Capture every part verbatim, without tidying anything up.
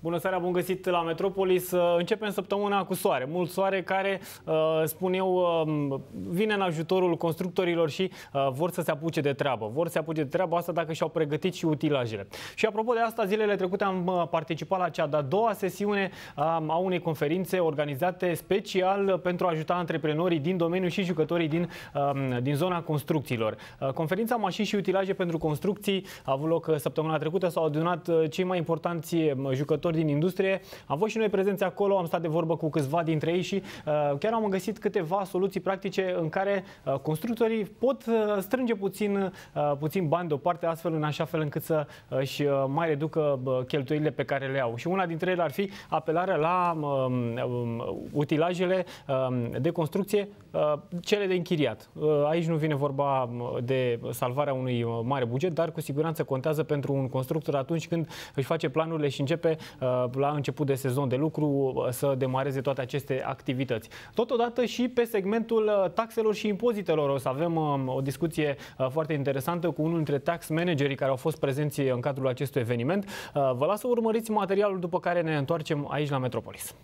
Bună seara, bun găsit la Metropolis. Începem săptămâna cu soare. Mult soare care, spun eu, vine în ajutorul constructorilor și vor să se apuce de treabă. Vor să se apuce de treabă asta dacă și-au pregătit și utilajele. Și apropo de asta, zilele trecute am participat la cea de-a doua sesiune a unei conferințe organizate special pentru a ajuta antreprenorii din domeniu și jucătorii din, din zona construcțiilor. Conferința Mașini și utilaje pentru construcții a avut loc săptămâna trecută. S-au adunat cei mai importanți jucători din industrie. Am fost și noi prezenți acolo, am stat de vorbă cu câțiva dintre ei și uh, chiar am găsit câteva soluții practice în care uh, constructorii pot uh, strânge puțin, uh, puțin bani deoparte, astfel în așa fel încât să își uh, mai reducă uh, cheltuielile pe care le au. Și una dintre ele ar fi apelarea la uh, uh, utilajele uh, de construcție, uh, cele de închiriat. Uh, aici nu vine vorba de salvarea unui mare buget, dar cu siguranță contează pentru un constructor atunci când își face planurile și începe uh, la început de sezon de lucru uh, să demareze toate aceste activități. Totodată și pe segmentul uh, taxelor și impozitelor o să avem uh, o discuție uh, foarte interesantă cu unul dintre tax managerii care au fost prezenți în cadrul acestui eveniment. Uh, vă las să urmăriți materialul, după care ne întoarcem aici la Metropolis.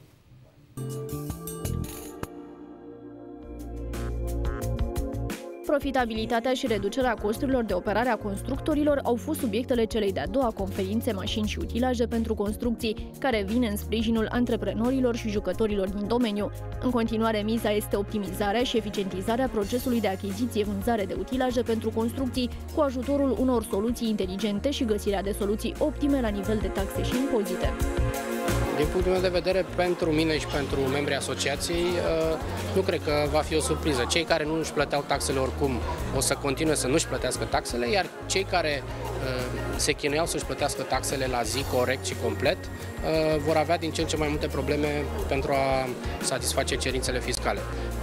Profitabilitatea și reducerea costurilor de operare a constructorilor au fost subiectele celei de-a doua conferințe Mașini și utilaje pentru construcții, care vine în sprijinul antreprenorilor și jucătorilor din domeniu. În continuare, miza este optimizarea și eficientizarea procesului de achiziție-vânzare de utilaje pentru construcții cu ajutorul unor soluții inteligente și găsirea de soluții optime la nivel de taxe și impozite. Din punctul meu de vedere, pentru mine și pentru membrii asociației, nu cred că va fi o surpriză. Cei care nu își plăteau taxele oricum o să continue să nu-și plătească taxele, iar cei care se chinuiau să-și plătească taxele la zi, corect și complet, vor avea din ce în ce mai multe probleme pentru a satisface cerințele fiscale.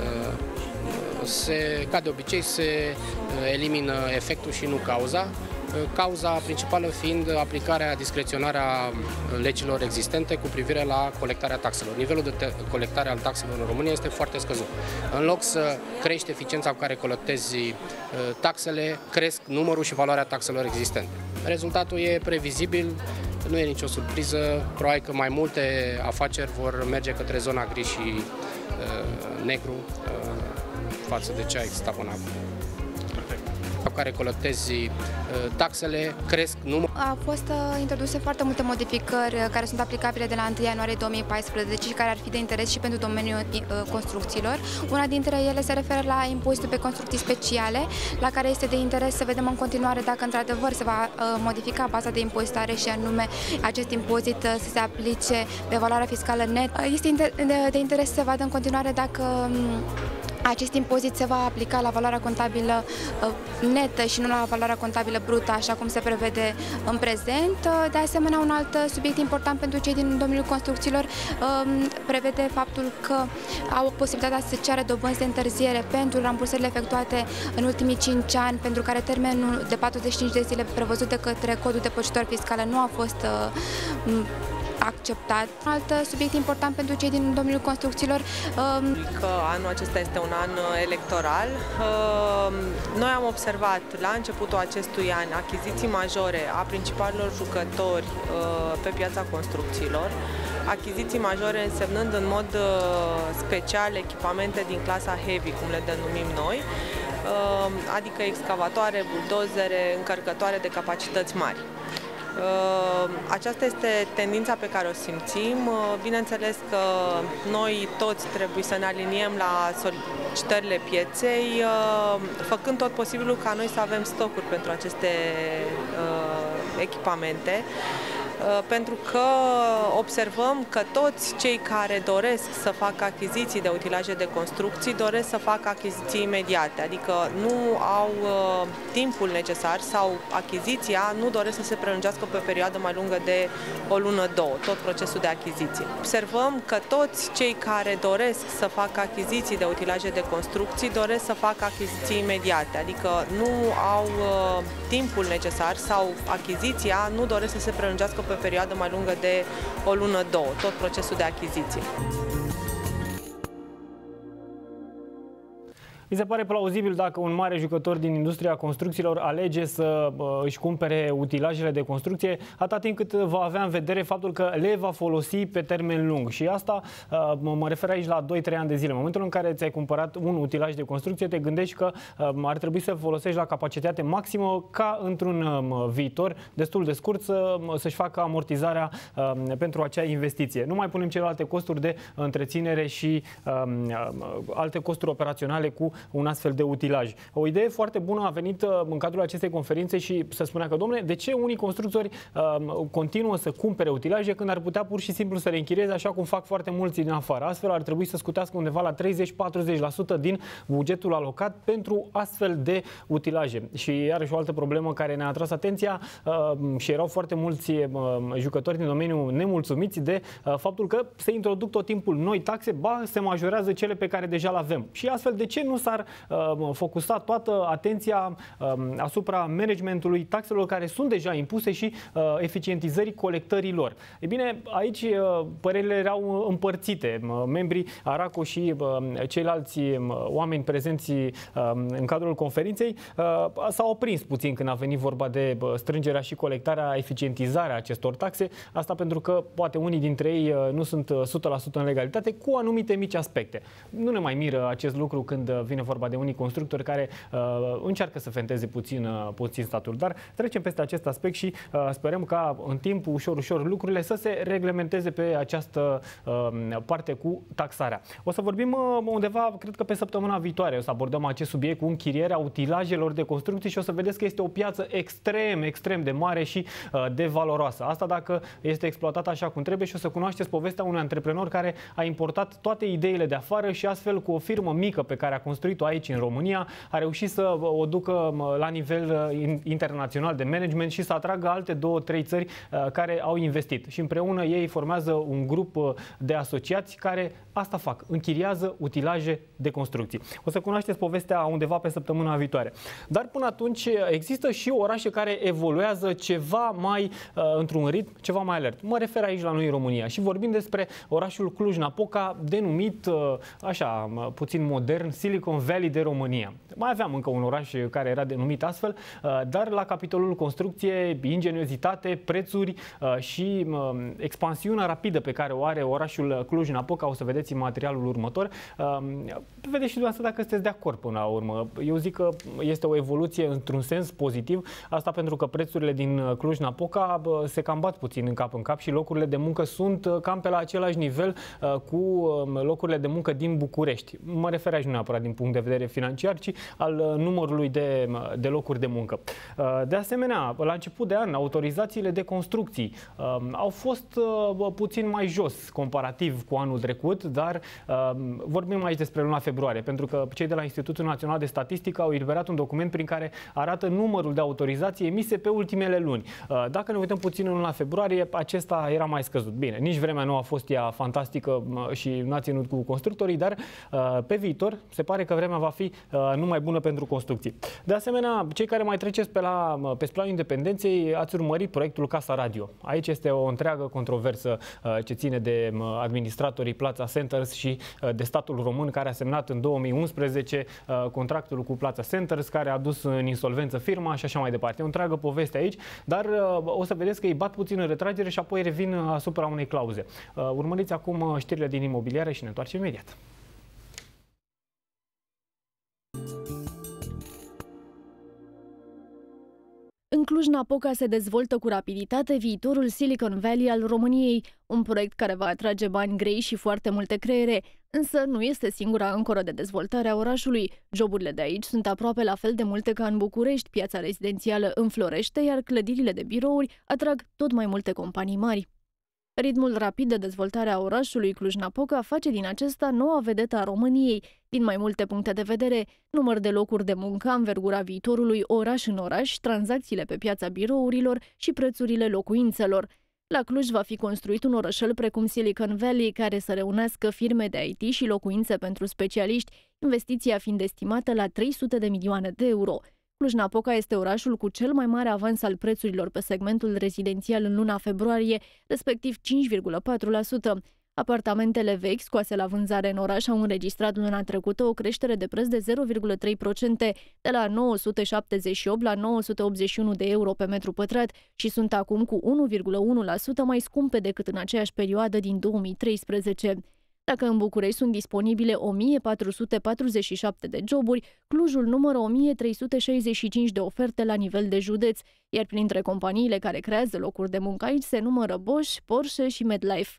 Se, ca de obicei, se elimină efectul și nu cauza. Cauza principală fiind aplicarea discreționară a legilor existente cu privire la colectarea taxelor. Nivelul de colectare al taxelor în România este foarte scăzut. În loc să crești eficiența cu care colectezi taxele, cresc numărul și valoarea taxelor existente. Rezultatul e previzibil, nu e nicio surpriză, probabil că mai multe afaceri vor merge către zona gri și uh, negru uh, față de ce a existat până acum. Care colectezi taxele, cresc numărul. Au fost introduse foarte multe modificări care sunt aplicabile de la întâi ianuarie două mii paisprezece și care ar fi de interes și pentru domeniul construcțiilor. Una dintre ele se referă la impozitul pe construcții speciale, la care este de interes să vedem în continuare dacă într-adevăr se va modifica baza de impozitare și anume acest impozit să se aplice pe valoarea fiscală net. Este de interes să vadă în continuare dacă acest impozit se va aplica la valoarea contabilă netă și nu la valoarea contabilă brută, așa cum se prevede în prezent. De asemenea, un alt subiect important pentru cei din domeniul construcțiilor prevede faptul că au posibilitatea să ceară dobânzi de întârziere pentru rambursările efectuate în ultimii cinci ani, pentru care termenul de patruzeci și cinci de zile prevăzut de către Codul Depozitelor Fiscale nu a fost acceptat. Alt subiect important pentru cei din domeniul construcțiilor. Că anul acesta este un an electoral. Noi am observat la începutul acestui an achiziții majore a principalilor jucători pe piața construcțiilor. Achiziții majore însemnând în mod special echipamente din clasa heavy, cum le denumim noi, adică excavatoare, buldozere, încărcătoare de capacități mari. Aceasta este tendința pe care o simțim. Bineînțeles că noi toți trebuie să ne aliniem la solicitările pieței, făcând tot posibilul ca noi să avem stocuri pentru aceste echipamente. Pentru că observăm că toți cei care doresc să facă achiziții de utilaje de construcții doresc să facă achiziții imediate, adică nu au uh, timpul necesar sau achiziția nu doresc să se prelungească pe o perioadă mai lungă de o lună, două, tot procesul de achiziție. Observăm că toți cei care doresc să facă achiziții de utilaje de construcții doresc să facă achiziții imediate, adică nu au uh, timpul necesar sau achiziția nu doresc să se prelungească pe o perioadă mai lungă de o lună, două, tot procesul de achiziție. Mi se pare plauzibil dacă un mare jucător din industria construcțiilor alege să își cumpere utilajele de construcție, atât timp cât va avea în vedere faptul că le va folosi pe termen lung. Și asta mă refer aici la doi trei ani de zile. În momentul în care ți-ai cumpărat un utilaj de construcție, te gândești că ar trebui să folosești la capacitate maximă ca într-un viitor destul de scurt să, să-și facă amortizarea pentru acea investiție. Nu mai punem celelalte costuri de întreținere și um, alte costuri operaționale cu un astfel de utilaj. O idee foarte bună a venit în cadrul acestei conferințe și se spunea că, domnule, de ce unii constructori um, continuă să cumpere utilaje când ar putea pur și simplu să le închirieze așa cum fac foarte mulți din afară. Astfel ar trebui să scutească undeva la treizeci-patruzeci la sută din bugetul alocat pentru astfel de utilaje. Și iarăși o altă problemă care ne-a atras atenția uh, și erau foarte mulți uh, jucători din domeniu nemulțumiți de uh, faptul că se introduc tot timpul noi taxe, ba se majorează cele pe care deja le avem. Și astfel, de ce nu s-ar uh, focusa toată atenția uh, asupra managementului taxelor care sunt deja impuse și uh, eficientizării colectării lor? E bine, aici uh, părerile erau împărțite. Uh, membrii ARACO și uh, ceilalți uh, oameni prezenți uh, în cadrul conferinței uh, s-au oprins puțin când a venit vorba de uh, strângerea și colectarea, eficientizarea acestor taxe. Asta pentru că poate unii dintre ei uh, nu sunt o sută la sută în legalitate cu anumite mici aspecte. Nu ne mai miră acest lucru când vine vorba de unii constructori care uh, încearcă să fenteze puțin, uh, puțin statul. Dar trecem peste acest aspect și uh, sperăm ca în timp, ușor, ușor, lucrurile să se reglementeze pe această uh, parte cu taxarea. O să vorbim uh, undeva, cred că pe săptămâna viitoare, o să abordăm acest subiect cu închirierea utilajelor de construcții și o să vedeți că este o piață extrem, extrem de mare și uh, de valoroasă. Asta dacă este exploatată așa cum trebuie și o să cunoașteți povestea unui antreprenor care a importat toate ideile de afară și astfel cu o firmă mică pe care a construit-o aici în România a reușit să o ducă la nivel internațional de management și să atragă alte două, trei țări care au investit. Și împreună ei formează un grup de asociați care asta fac, închiriază utilaje de construcții. O să cunoașteți povestea undeva pe săptămâna viitoare. Dar până atunci există și orașe care evoluează ceva mai într-un ritm, ceva mai alert. Mă refer aici la noi în România și vorbim despre orașul Cluj-Napoca, denumit așa, puțin modern, Silicon Valley de România. Mai aveam încă un oraș care era denumit astfel, dar la capitolul construcție, ingeniozitate, prețuri și expansiunea rapidă pe care o are orașul Cluj-Napoca, o să vedeți în materialul următor. Vedeți și dumneavoastră dacă sunteți de acord până la urmă. Eu zic că este o evoluție într-un sens pozitiv, asta pentru că prețurile din Cluj-Napoca se cam bat puțin în cap în cap și locurile de muncă sunt cam pe la același nivel cu locurile de muncă din București. Mă refer aici nu neapărat din punct de vedere financiar, ci al numărului de, de locuri de muncă. De asemenea, la început de an, autorizațiile de construcții au fost puțin mai jos comparativ cu anul trecut, dar vorbim aici despre luna februarie, pentru că cei de la Institutul Național de Statistică au eliberat un document prin care arată numărul de autorizații emise pe ultimele luni. Dacă ne uităm puțin în luna februarie, acesta era mai scăzut. Bine, nici vremea nu a fost ea fantastică și n-a ținut cu constructorii, dar pe viitor se pare că vremea va fi numai bună pentru construcții. De asemenea, cei care mai treceți pe, la, pe planul independenței ați urmărit proiectul Casa Radio. Aici este o întreagă controversă ce ține de administratorii Plaza Centers și de statul român, care a semnat în două mii unsprezece contractul cu Plaza Centers, care a dus în insolvență firma și așa mai departe. E o întreagă poveste aici, dar o să vedeți că îi bat puțin în retragere și apoi revin asupra unei clauze. Urmăriți acum știrile din imobiliare și ne întoarcem imediat. În Cluj-Napoca se dezvoltă cu rapiditate viitorul Silicon Valley al României, un proiect care va atrage bani grei și foarte multe creiere, însă nu este singura ancoră de dezvoltare a orașului. Joburile de aici sunt aproape la fel de multe ca în București, piața rezidențială înflorește, iar clădirile de birouri atrag tot mai multe companii mari. Ritmul rapid de dezvoltare a orașului Cluj-Napoca face din acesta noua vedetă a României, din mai multe puncte de vedere: număr de locuri de muncă, învergura viitorului oraș în oraș, tranzacțiile pe piața birourilor și prețurile locuințelor. La Cluj va fi construit un orășel precum Silicon Valley, care să reunească firme de I T și locuințe pentru specialiști, investiția fiind estimată la trei sute de milioane de euro. Cluj-Napoca este orașul cu cel mai mare avans al prețurilor pe segmentul rezidențial în luna februarie, respectiv cinci virgulă patru la sută. Apartamentele vechi scoase la vânzare în oraș au înregistrat luna trecută o creștere de preț de zero virgulă trei la sută, de la nouă sute șaptezeci și opt la nouă sute optzeci și unu de euro pe metru pătrat și sunt acum cu unu virgulă unu la sută mai scumpe decât în aceeași perioadă din două mii treisprezece. Dacă în București sunt disponibile o mie patru sute patruzeci și șapte de joburi, Clujul numără o mie trei sute șaizeci și cinci de oferte la nivel de județ, iar printre companiile care creează locuri de muncă aici se numără Bosch, Porsche și MedLife.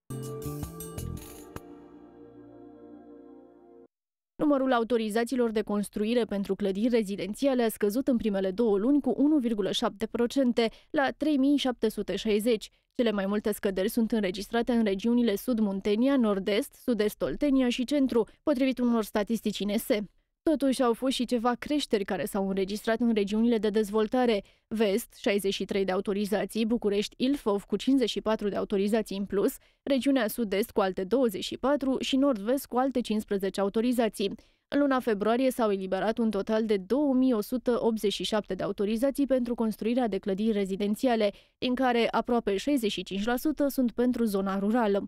Numărul autorizațiilor de construire pentru clădiri rezidențiale a scăzut în primele două luni cu unu virgulă șapte la sută la trei mii șapte sute șaizeci. Cele mai multe scăderi sunt înregistrate în regiunile Sud-Muntenia, Nord-Est, Sud-Est Oltenia și Centru, potrivit unor statistici I N S. Totuși, au fost și ceva creșteri care s-au înregistrat în regiunile de dezvoltare. Vest, șaizeci și trei de autorizații, București, Ilfov cu cincizeci și patru de autorizații în plus, regiunea Sud-Est cu alte douăzeci și patru și Nord-Vest cu alte cincisprezece autorizații. În luna februarie s-au eliberat un total de două mii o sută optzeci și șapte de autorizații pentru construirea de clădiri rezidențiale, din care aproape șaizeci și cinci la sută sunt pentru zona rurală.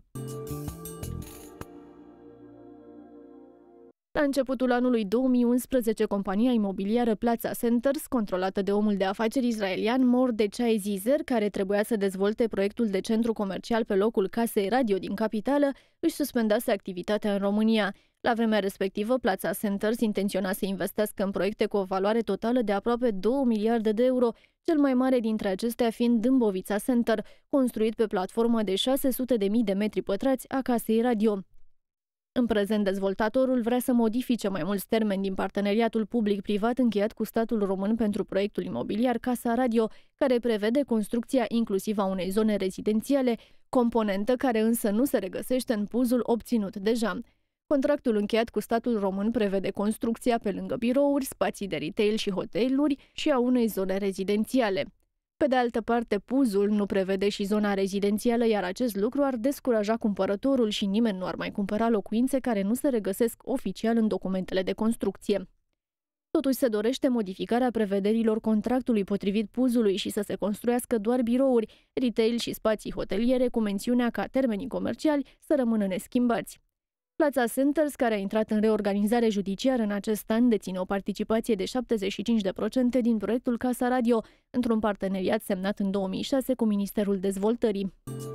La începutul anului două mii unsprezece, compania imobiliară Plaza Centers, controlată de omul de afaceri israelian Mordechai Zizer, care trebuia să dezvolte proiectul de centru comercial pe locul casei radio din capitală, își suspendase activitatea în România. La vremea respectivă, Plaza Centers intenționa să investească în proiecte cu o valoare totală de aproape două miliarde de euro, cel mai mare dintre acestea fiind Dâmbovița Center, construit pe platformă de șase sute de mii de metri pătrați a casei radio. În prezent, dezvoltatorul vrea să modifice mai mulți termeni din parteneriatul public-privat încheiat cu statul român pentru proiectul imobiliar Casa Radio, care prevede construcția inclusiv a unei zone rezidențiale, componentă care însă nu se regăsește în puzul obținut deja. Contractul încheiat cu statul român prevede construcția pe lângă birouri, spații de retail și hoteluri și a unei zone rezidențiale. Pe de altă parte, puzul nu prevede și zona rezidențială, iar acest lucru ar descuraja cumpărătorul și nimeni nu ar mai cumpăra locuințe care nu se regăsesc oficial în documentele de construcție. Totuși se dorește modificarea prevederilor contractului potrivit puzului și să se construiască doar birouri, retail și spații hoteliere cu mențiunea ca termenii comerciali să rămână neschimbați. Plaza Centers, care a intrat în reorganizare judiciară în acest an, deține o participație de șaptezeci și cinci la sută din proiectul Casa Radio, într-un parteneriat semnat în două mii șase cu Ministerul Dezvoltării.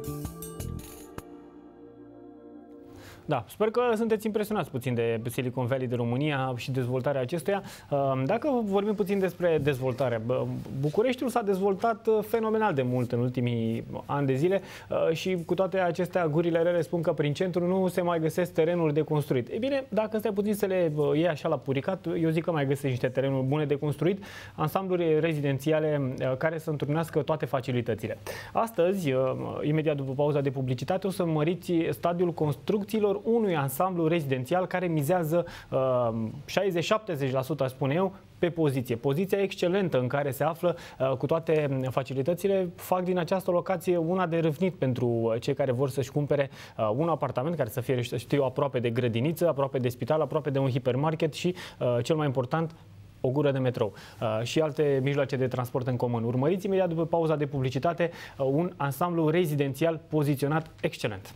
Da, sper că sunteți impresionați puțin de Silicon Valley, de România și dezvoltarea acestuia. Dacă vorbim puțin despre dezvoltare, Bucureștiul s-a dezvoltat fenomenal de mult în ultimii ani de zile și cu toate acestea, gurile rele spun că prin centru nu se mai găsesc terenuri de construit. E bine, dacă stai puțin să le iei așa la puricat, eu zic că mai găsești niște terenuri bune de construit, ansambluri rezidențiale care să întrunească toate facilitățile. Astăzi, imediat după pauza de publicitate, o să măriți stadiul construcțiilor unui ansamblu rezidențial care mizează uh, șaizeci șaptezeci la sută, spune eu, pe poziție. Poziția excelentă în care se află, uh, cu toate facilitățile, fac din această locație una de râvnit pentru cei care vor să-și cumpere uh, un apartament care să fie, știu, aproape de grădiniță, aproape de spital, aproape de un hipermarket și, uh, cel mai important, o gură de metrou uh, și alte mijloace de transport în comun. Urmăriți imediat după pauza de publicitate uh, un ansamblu rezidențial poziționat excelent.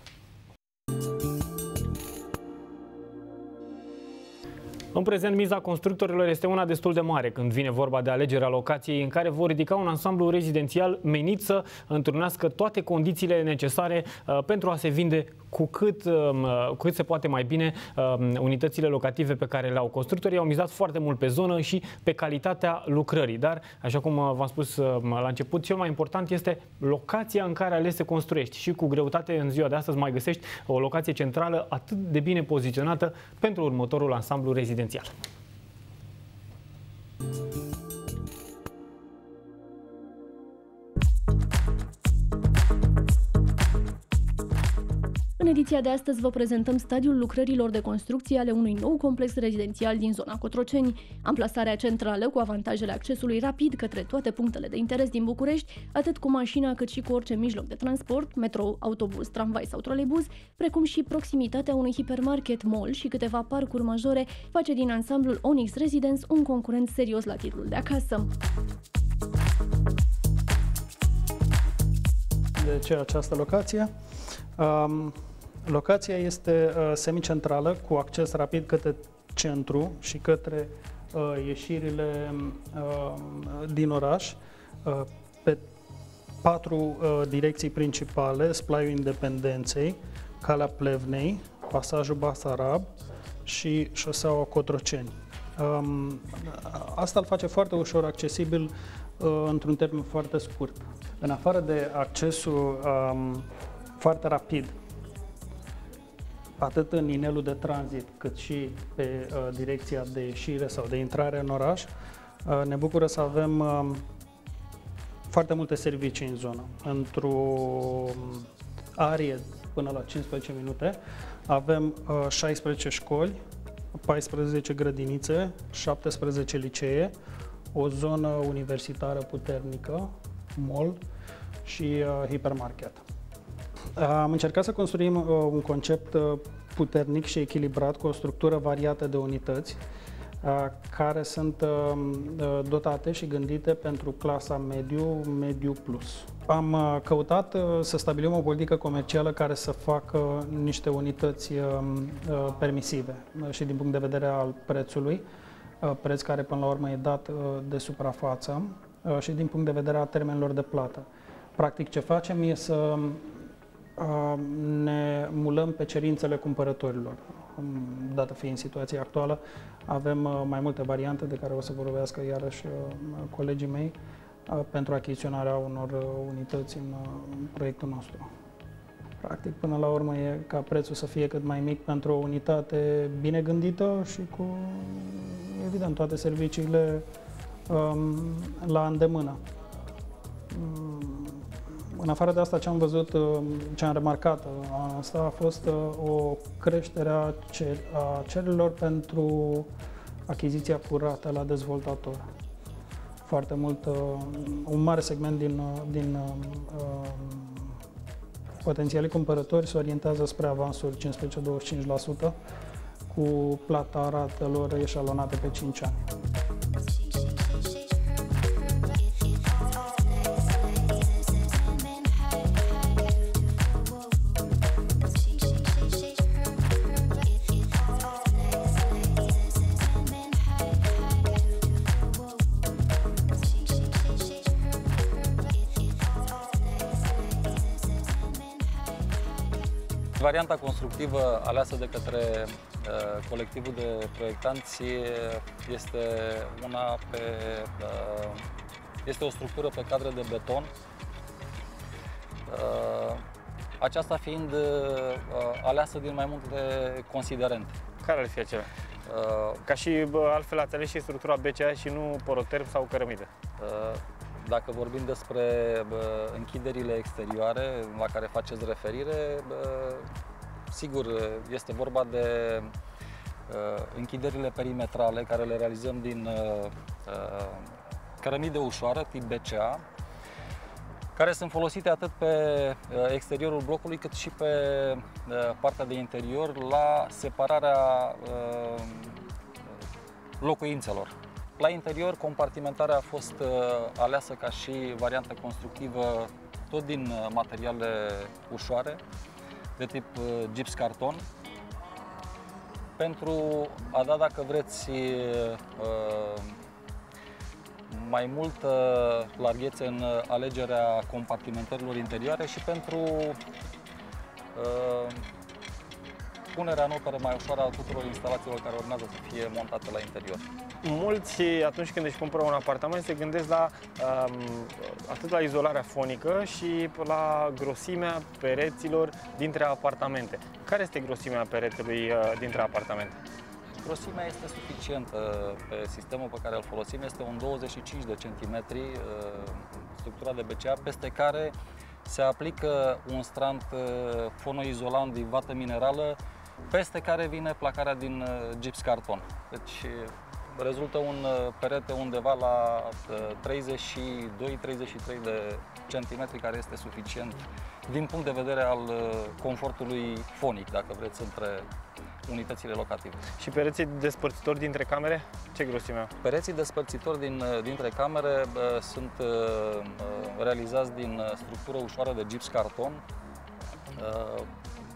În prezent, miza constructorilor este una destul de mare când vine vorba de alegerea locației în care vor ridica un ansamblu rezidențial menit să întrunească toate condițiile necesare uh, pentru a se vinde cu cât, uh, cu cât se poate mai bine uh, unitățile locative pe care le-au. Constructorii au mizat foarte mult pe zonă și pe calitatea lucrării, dar, așa cum uh, v-am spus uh, la început, cel mai important este locația în care ales să construiești și cu greutate în ziua de astăzi mai găsești o locație centrală atât de bine poziționată pentru următorul ansamblu rezidențial. În ediția de astăzi vă prezentăm stadiul lucrărilor de construcție ale unui nou complex rezidențial din zona Cotroceni. Amplasarea centrală cu avantajele accesului rapid către toate punctele de interes din București, atât cu mașina cât și cu orice mijloc de transport, metrou, autobuz, tramvai sau troleibuz, precum și proximitatea unui hipermarket, mall și câteva parcuri majore, face din ansamblul Onyx Residence un concurent serios la titlul de acasă. De ce această locație? Um... Locația este uh, semicentrală, cu acces rapid către centru și către uh, ieșirile uh, din oraș, uh, pe patru uh, direcții principale: Splaiul Independenței, Calea Plevnei, Pasajul Basarab și șoseaua Cotroceni. Um, asta îl face foarte ușor accesibil uh, într-un termen foarte scurt. În afară de accesul um, foarte rapid, atât în inelul de tranzit, cât și pe uh, direcția de ieșire sau de intrare în oraș, uh, ne bucură să avem uh, foarte multe servicii în zonă. Într-o arie până la cincisprezece minute avem uh, șaisprezece școli, paisprezece grădinițe, șaptesprezece licee, o zonă universitară puternică, mall și uh, hipermarket. Am încercat să construim uh, un concept uh, puternic și echilibrat, cu o structură variată de unități uh, care sunt uh, dotate și gândite pentru clasa mediu, mediu plus. Am uh, căutat uh, să stabilim o politică comercială care să facă niște unități uh, uh, permisive uh, și din punct de vedere al prețului, uh, preț care până la urmă e dat uh, de suprafață, uh, și din punct de vedere al termenilor de plată. Practic, ce facem e să ne mulăm pe cerințele cumpărătorilor. Dată fiind situația actuală, avem mai multe variante de care o să vorbească iarăși colegii mei pentru achiziționarea unor unități în proiectul nostru. Practic, până la urmă, e ca prețul să fie cât mai mic pentru o unitate bine gândită și cu, evident, toate serviciile um, la îndemână. În afară de asta, ce am văzut, ce am remarcat, asta a fost o creștere a, cer, a cererilor pentru achiziția curată la dezvoltator. Foarte mult, un mare segment din, din uh, potențialii cumpărători se orientează spre avansuri cincisprezece douăzeci și cinci la sută, cu plata ratelor eșalonate pe cinci ani. Varianta constructivă aleasă de către uh, colectivul de proiectanți este una pe, uh, este o structură pe cadre de beton. Uh, aceasta fiind uh, aleasă din mai multe considerente. Care ar fi acelea? Uh, Ca și bă, altfel ați ales și structura B C A și nu poroterm sau cărămidă. Uh, Dacă vorbim despre bă, închiderile exterioare la care faceți referire, bă, sigur, este vorba de uh, închiderile perimetrale care le realizăm din uh, cărămidă ușoară, tip B C A, care sunt folosite atât pe uh, exteriorul blocului cât și pe uh, partea de interior la separarea uh, locuințelor. La interior, compartimentarea a fost uh, aleasă ca și variantă constructivă tot din uh, materiale ușoare, de tip uh, gips carton, pentru a da, dacă vreți, uh, mai multă larghețe în alegerea compartimentărilor interioare și pentru uh, punerea în operă mai ușoară a tuturor instalațiilor care urmează să fie montate la interior. Mulți, atunci când își cumpără un apartament, se gândesc la, um, atât la izolarea fonică și la grosimea pereților dintre apartamente. Care este grosimea peretelui uh, dintre apartamente? Grosimea este suficientă pe sistemul pe care îl folosim, este un douăzeci și cinci de centimetri, uh, structura de B C A, peste care se aplică un strand uh, fonoizolant din vată minerală, peste care vine placarea din uh, gips carton. Deci rezultă un uh, perete undeva la uh, treizeci și doi treizeci și trei de centimetri, care este suficient din punct de vedere al uh, confortului fonic, dacă vreți, între unitățile locative. Și pereții despărțitori dintre camere? Ce grosime au? Pereții despărțitori din, dintre camere uh, sunt uh, realizați din structură ușoară de gips carton. Uh,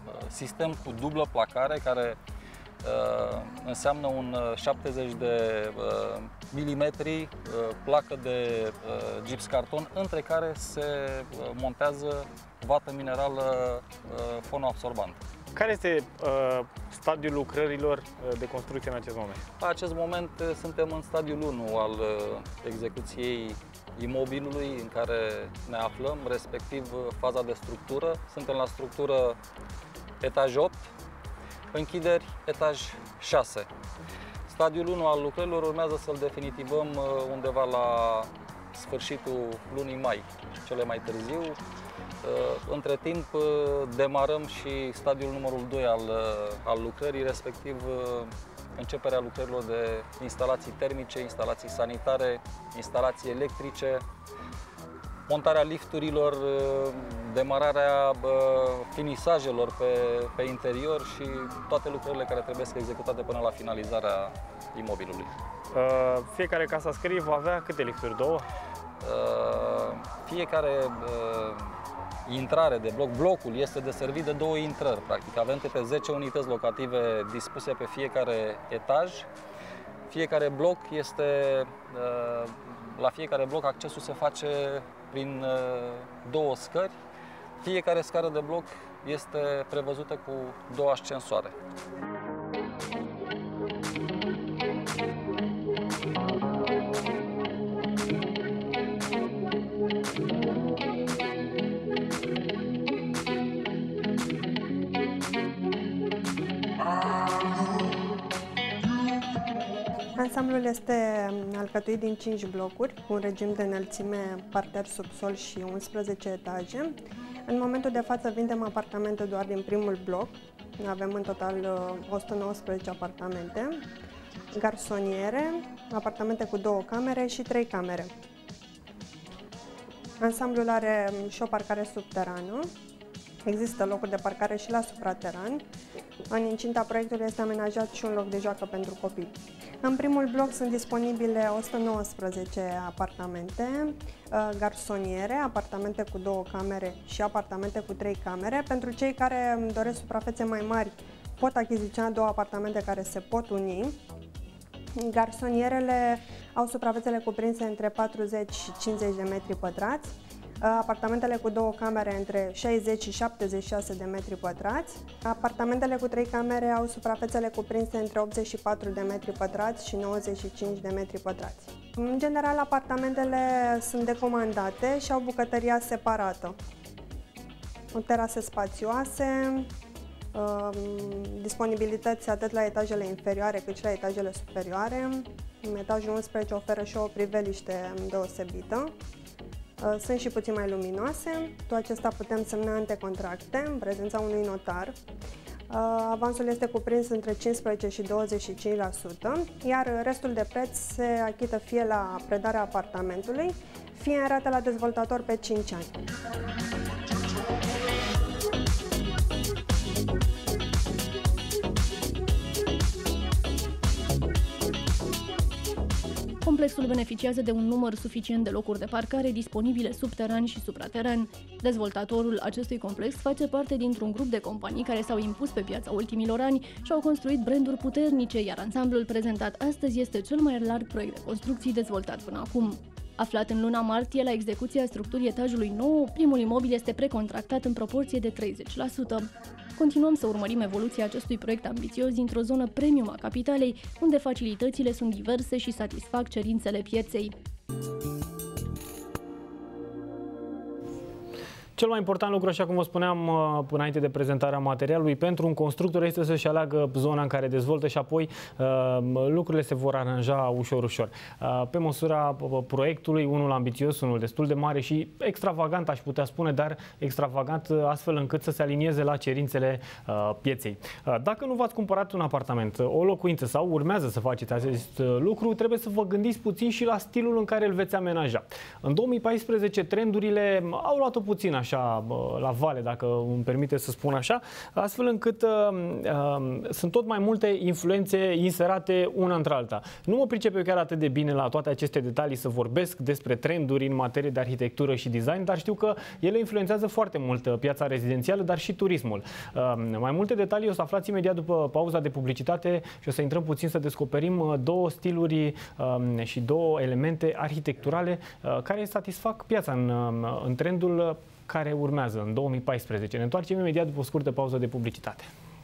sistem cu dublă placare care uh, înseamnă un șaptezeci de uh, milimetri uh, placă de uh, gips carton, între care se uh, montează vată minerală uh, fonoabsorbantă. Care este uh, stadiul lucrărilor de construcție în acest moment? La acest moment suntem în stadiul unu al uh, execuției imobilului în care ne aflăm, respectiv faza de structură. Suntem la structură etaj opt, închideri etaj șase. Stadiul unu al lucrărilor urmează să-l definitivăm undeva la sfârșitul lunii mai, cele mai târziu. Între timp demarăm și stadiul numărul doi al, al lucrării, respectiv începerea lucrărilor de instalații termice, instalații sanitare, instalații electrice, montarea lifturilor, demararea finisajelor pe, pe interior și toate lucrările care trebuie să executate până la finalizarea imobilului. Uh, fiecare casa scrie va avea câte lifturi? Două? Uh, fiecare uh, intrare de bloc, blocul este deservit de două intrări, practic. Avem câte zece unități locative dispuse pe fiecare etaj. Fiecare bloc este, uh, la fiecare bloc accesul se face prin uh, două scări. Fiecare scară de bloc este prevăzută cu două ascensoare. Ansamblul este alcătuit din cinci blocuri, cu un regim de înălțime, parter, subsol și unsprezece etaje. În momentul de față vindem apartamente doar din primul bloc. Avem în total o sută nouăsprezece apartamente, garsoniere, apartamente cu două camere și trei camere. Ansamblul are și o parcare subterană. Există locuri de parcare și la suprateran. În incinta proiectului este amenajat și un loc de joacă pentru copii. În primul bloc sunt disponibile o sută nouăsprezece apartamente, garsoniere, apartamente cu două camere și apartamente cu trei camere. Pentru cei care doresc suprafețe mai mari, pot achiziționa două apartamente care se pot uni. Garsonierele au suprafețele cuprinse între patruzeci și cincizeci de metri pătrați. Apartamentele cu două camere între șaizeci și șaptezeci și șase de metri pătrați. Apartamentele cu trei camere au suprafețele cuprinse între optzeci și patru de metri pătrați și nouăzeci și cinci de metri pătrați. În general, apartamentele sunt decomandate și au bucătăria separată. O terase spațioase, disponibilități atât la etajele inferioare cât și la etajele superioare. Etajul unsprezece oferă și o priveliște deosebită. Sunt și puțin mai luminoase. Cu acesta putem semna antecontracte în prezența unui notar. Avansul este cuprins între cincisprezece și douăzeci și cinci la sută, iar restul de preț se achită fie la predarea apartamentului, fie în rată la dezvoltator pe cinci ani. Complexul beneficiază de un număr suficient de locuri de parcare disponibile subteran și suprateran. Dezvoltatorul acestui complex face parte dintr-un grup de companii care s-au impus pe piața ultimilor ani și au construit branduri puternice, iar ansamblul prezentat astăzi este cel mai larg proiect de construcții dezvoltat până acum. Aflat în luna martie la execuția structurii etajului nou, primul imobil este precontractat în proporție de treizeci la sută. Continuăm să urmărim evoluția acestui proiect ambițios dintr-o zonă premium a capitalei, unde facilitățile sunt diverse și satisfac cerințele pieței. Cel mai important lucru, așa cum vă spuneam înainte de prezentarea materialului, pentru un constructor este să-și aleagă zona în care dezvoltă și apoi lucrurile se vor aranja ușor, ușor. Pe măsura proiectului, unul ambițios, unul destul de mare și extravagant, aș putea spune, dar extravagant astfel încât să se alinieze la cerințele pieței. Dacă nu v-ați cumpărat un apartament, o locuință sau urmează să faceți acest lucru, trebuie să vă gândiți puțin și la stilul în care îl veți amenaja. În două mii paisprezece, trendurile au luat-o puțin așa așa la vale, dacă îmi permite să spun așa, astfel încât uh, uh, sunt tot mai multe influențe inserate una între alta. Nu mă pricep eu chiar atât de bine la toate aceste detalii să vorbesc despre trenduri în materie de arhitectură și design, dar știu că ele influențează foarte mult piața rezidențială, dar și turismul. Uh, mai multe detalii o să aflați imediat după pauza de publicitate și o să intrăm puțin să descoperim două stiluri uh, și două elemente arhitecturale uh, care satisfac piața în, uh, în trendul care urmează în două mii paisprezece. Ne întoarcem imediat după o scurtă pauză de publicitate.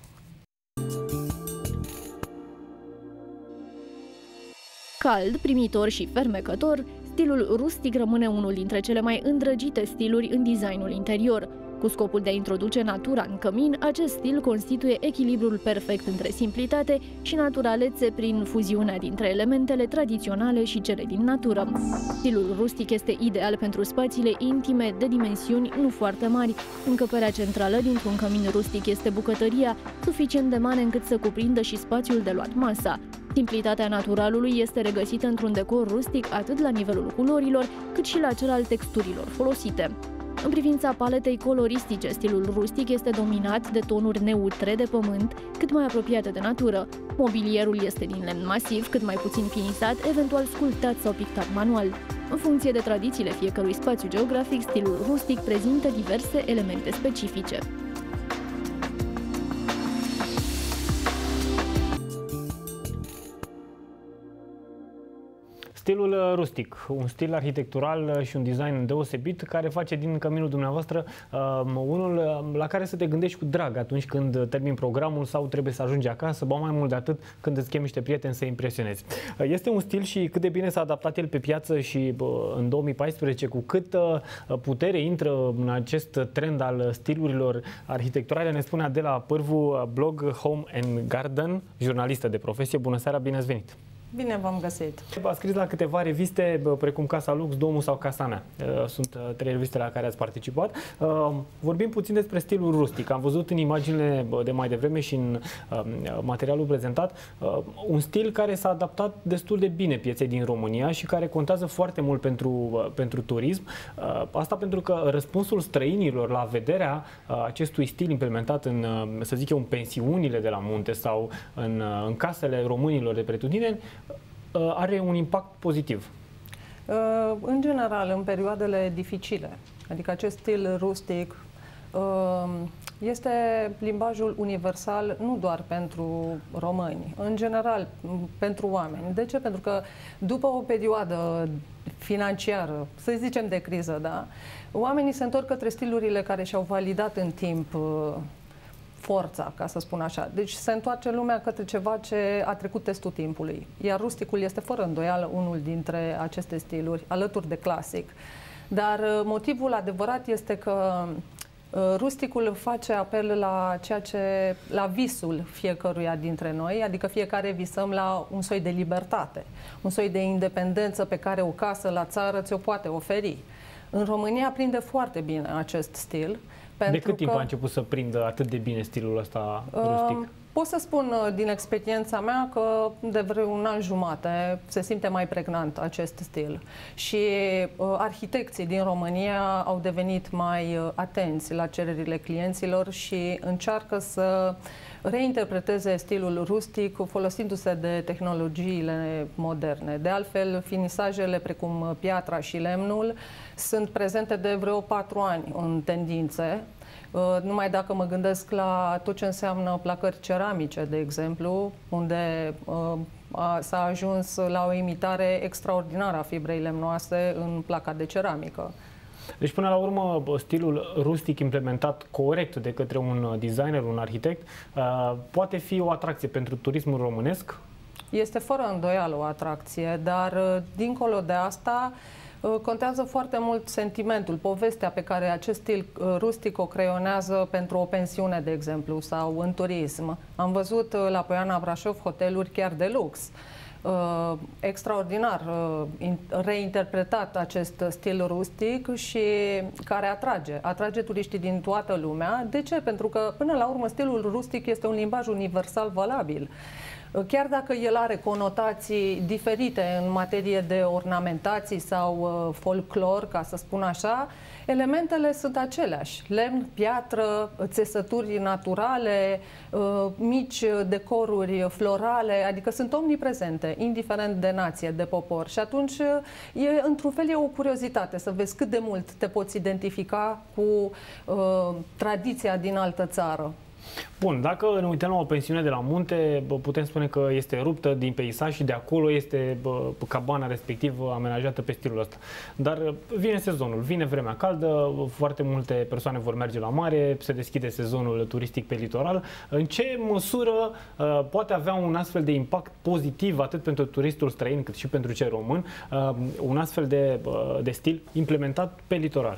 Cald, primitor și fermecător, stilul rustic rămâne unul dintre cele mai îndrăgite stiluri în designul interior. Cu scopul de a introduce natura în cămin, acest stil constituie echilibrul perfect între simplitate și naturalețe prin fuziunea dintre elementele tradiționale și cele din natură. Stilul rustic este ideal pentru spațiile intime de dimensiuni nu foarte mari. Încăperea centrală dintr-un cămin rustic este bucătăria, suficient de mare încât să cuprindă și spațiul de luat masa. Simplitatea naturalului este regăsită într-un decor rustic atât la nivelul culorilor, cât și la cel al texturilor folosite. În privința paletei coloristice, stilul rustic este dominat de tonuri neutre de pământ, cât mai apropiate de natură. Mobilierul este din lemn masiv, cât mai puțin finisat, eventual sculptat sau pictat manual. În funcție de tradițiile fiecărui spațiu geografic, stilul rustic prezintă diverse elemente specifice. Stilul rustic, un stil arhitectural și un design deosebit care face din căminul dumneavoastră uh, unul la care să te gândești cu drag atunci când termin programul sau trebuie să ajungi acasă, ba mai mult de atât când îți chemi niște prieteni să impresionezi. Uh, este un stil și cât de bine s-a adaptat el pe piață și uh, în două mii paisprezece, cu cât uh, putere intră în acest trend al stilurilor arhitecturale, ne spune Adela Pârvu, blog Home and Garden, jurnalistă de profesie. Bună seara, bine ați venit! Bine v-am găsit! Ați scris la câteva reviste, precum Casa Lux, Domul sau Casa Mea. Sunt trei reviste la care ați participat. Vorbim puțin despre stilul rustic. Am văzut în imaginile de mai devreme și în materialul prezentat un stil care s-a adaptat destul de bine pieței din România și care contează foarte mult pentru, pentru turism. Asta pentru că răspunsul străinilor la vederea acestui stil implementat în, să zic eu, în pensiunile de la munte sau în, în casele românilor de pretutindeni are un impact pozitiv. În general, în perioadele dificile, adică acest stil rustic este limbajul universal nu doar pentru români, în general pentru oameni. De ce? Pentru că după o perioadă financiară, să zicem de criză, da, oamenii se întorc către stilurile care și-au validat în timp forța, ca să spun așa. Deci se întoarce lumea către ceva ce a trecut testul timpului. Iar rusticul este fără îndoială unul dintre aceste stiluri, alături de clasic. Dar motivul adevărat este că rusticul face apel la ceea ce, la visul fiecăruia dintre noi, adică fiecare visăm la un soi de libertate, un soi de independență pe care o casă la țară ți-o poate oferi. În România prinde foarte bine acest stil. De cât timp a început să prindă atât de bine stilul ăsta rustic? Uh, pot să spun din experiența mea că de vreo un an jumate se simte mai pregnant acest stil. Și uh, arhitecții din România au devenit mai uh, atenți la cererile clienților și încearcă să reinterpreteze stilul rustic folosindu-se de tehnologiile moderne. De altfel, finisajele precum piatra și lemnul sunt prezente de vreo patru ani în tendințe. Numai dacă mă gândesc la tot ce înseamnă placări ceramice, de exemplu, unde s-a ajuns la o imitare extraordinară a fibrei lemnoase în placa de ceramică. Deci, până la urmă, stilul rustic implementat corect de către un designer, un arhitect, poate fi o atracție pentru turismul românesc? Este fără îndoială o atracție, dar dincolo de asta contează foarte mult sentimentul, povestea pe care acest stil rustic o creionează pentru o pensiune, de exemplu, sau în turism. Am văzut la Poiana Brașov hoteluri chiar de lux. Uh, extraordinar uh, reinterpretat acest stil rustic și care atrage, atrage turiștii din toată lumea. De ce? Pentru că, până la urmă, stilul rustic este un limbaj universal valabil. chiar dacă el are conotații diferite în materie de ornamentații sau folclor, ca să spun așa, elementele sunt aceleași. Lemn, piatră, țesături naturale, mici decoruri florale, adică sunt omniprezente, indiferent de nație, de popor. Și atunci, e, într-un fel, e o curiozitate să vezi cât de mult te poți identifica cu uh, tradiția din altă țară. Bun, dacă ne uităm la o pensiune de la munte, putem spune că este ruptă din peisaj și de acolo este cabana respectivă amenajată pe stilul ăsta. Dar vine sezonul, vine vremea caldă, foarte multe persoane vor merge la mare, se deschide sezonul turistic pe litoral. În ce măsură uh, poate avea un astfel de impact pozitiv atât pentru turistul străin cât și pentru cel român, uh, un astfel de, uh, de stil implementat pe litoral?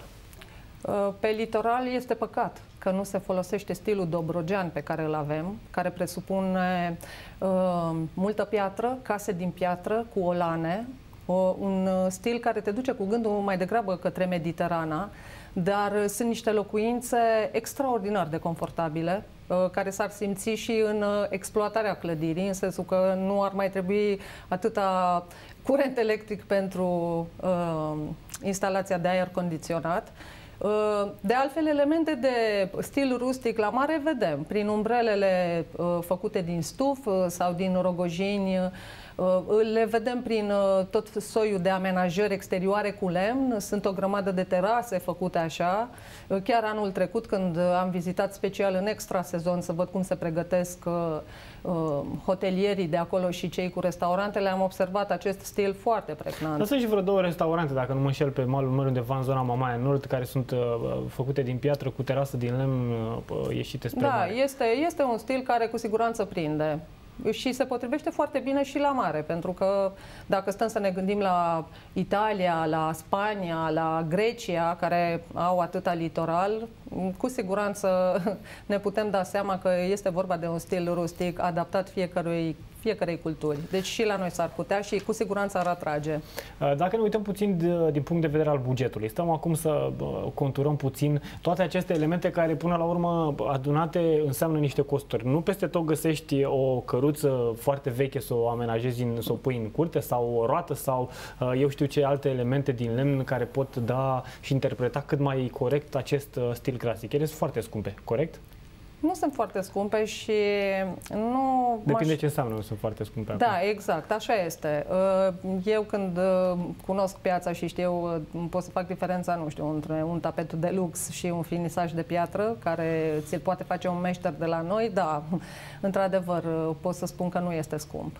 Pe litoral este păcat că nu se folosește stilul dobrogean pe care îl avem, care presupune uh, multă piatră, case din piatră cu olane, o, un stil care te duce cu gândul mai degrabă către Mediterana, dar sunt niște locuințe extraordinar de confortabile, uh, care s-ar simți și în uh, exploatarea clădirii, în sensul că nu ar mai trebui atâta curent electric pentru uh, instalația de aer condiționat. De altfel, elemente de stil rustic la mare vedem prin umbrelele făcute din stuf sau din rogojini, le vedem prin tot soiul de amenajări exterioare cu lemn. Sunt o grămadă de terase făcute așa. Chiar anul trecut, când am vizitat special în extra sezon să văd cum se pregătesc hotelierii de acolo și cei cu restaurantele, am observat acest stil foarte pregnant. Dar sunt și vreo două restaurante, dacă nu mă înșel, pe malul meu undeva în zona Mamaia Nord, care sunt uh, făcute din piatră cu terasă din lemn uh, ieșite spre da, mare. Da, este, este un stil care cu siguranță prinde. Și se potrivește foarte bine și la mare, pentru că dacă stăm să ne gândim la Italia, la Spania, la Grecia, care au atâta litoral, cu siguranță ne putem da seama că este vorba de un stil rustic adaptat fiecărui fiecarei culturi. Deci și la noi s-ar putea și cu siguranță ar atrage. Dacă ne uităm puțin din punct de vedere al bugetului, stăm acum să conturăm puțin toate aceste elemente care până la urmă adunate înseamnă niște costuri. Nu peste tot găsești o căruță foarte veche să o amenajezi, să o pui în curte sau o roată sau eu știu ce alte elemente din lemn care pot da și interpreta cât mai corect acest stil clasic. Ele sunt foarte scumpe, corect? Nu sunt foarte scumpe și nu... Depinde ce înseamnă, nu sunt foarte scumpe. Da, acum. exact, așa este. Eu când cunosc piața și știu, pot să fac diferența, nu știu, între un tapet de lux și un finisaj de piatră, care ți-l poate face un meșter de la noi, da, într-adevăr, pot să spun că nu este scump.